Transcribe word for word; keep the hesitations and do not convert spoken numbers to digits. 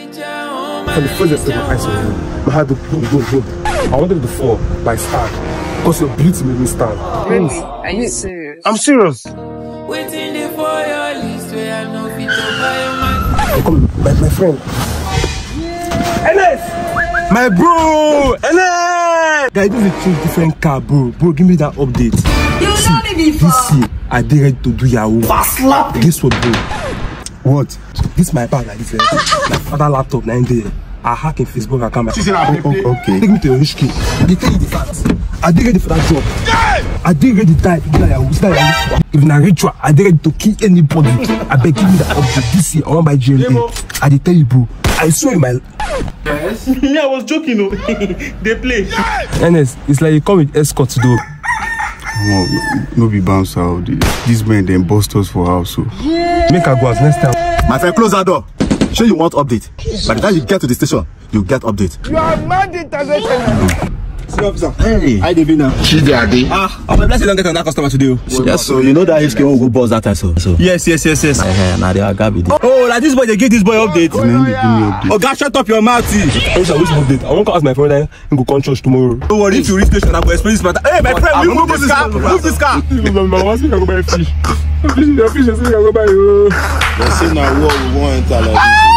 For the first time I saw you, my heart would boom, boom, boom. I wanted to fall by stand because your beauty made me stand. Really? Are you serious? I'm serious. Waiting there for your list where I know fit to buy your man. Come, my, my friend. Enes! My bro! Enes! Guys, this is a different car, bro. Bro, give me that update. You know me before. This year, I did ready to do Yahoo. Fast slap. Guess what, bro? What? This is my bag like this. Eh? My father laptop, nine day. I hack in Facebook account. Oh, oh, okay. Take me to your H K. They tell you the facts. I did ready for that job. Yeah! I did ready to die. If na ritual, I did ready to kill anybody. I beg, give me that update. This year, I want my G M A. I did tell you, bro. I swear in my. Yes. Me, I was joking. No, they play. Enes, it's like you come with escorts, though. No, no be bounce out. These men then bust us for house. So yeah. Make her go as next time. My friend, close that door. Sure you want update. By the time you get to the station, you get update. You are mad international. See officer. Hey. Hi, David now. Ah, I'm blessed you don't get another customer today. Yes, so you know that H K won't go boss that time, so. so. Yes, yes, yes, yes. Uh, now they are Gabi. Oh, like this boy, they give this boy update. Oh, yeah. Oh, God, shut up your mouth. Officer, which update? I want to ask my friend and go come church tomorrow. Don't worry, if you reach station, I will explain this matter. Hey, my friend, we move this car. Move this car. My wife can go buy fish. Fish, fish, I go buy you. They say now war we won't enter like this.